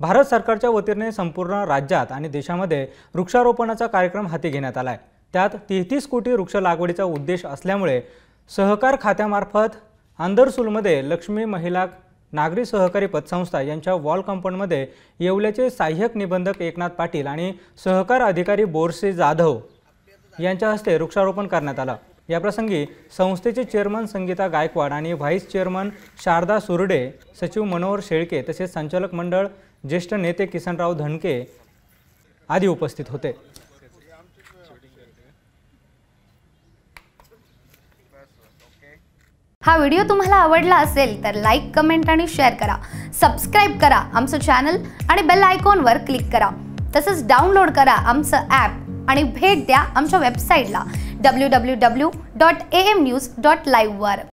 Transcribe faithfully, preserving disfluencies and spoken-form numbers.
भारत सरकारच्या वतीने संपूर्ण राज्यात आणि देशामध्ये वृक्षारोपणाचा कार्यक्रम हाती घेण्यात आलाय। त्यात तेहतीस कोटी वृक्ष लागवडीचा उद्देश असल्यामुळे सहकार खात्यामार्फत आंदरसूलमध्ये लक्ष्मी महिला नागरी सहकारी पतसंस्था यांच्या वॉल कंपाऊंडमध्ये येवल्याचे सहाय्यक निबंधक एकनाथ पाटील आणि सहकार अधिकारी बोरसे जाधव यांच्या हस्ते वृक्षारोपण करण्यात आलं। या प्रसंगी संस्थेचे चेअरमन संगीता गायकवाड आणि व्हाईस चेअरमन शारदा सुरडे, सचिव मनोहर शेळके तसेच संचालक मंडळ, ज्येष्ठ नेते किसनराव धनके आदी उपस्थित होते। हा व्हिडिओ तुम्हाला आवडला असेल तर लाईक, कमेंट आणि शेअर करा। सबस्क्राइब करा आमचं चॅनल आणि बेल आयकॉनवर क्लिक करा। तसंच डाउनलोड करा आमचं ॲप आणि भेट द्या आमच्या वेबसाईटला W W W dot A M news dot live वर।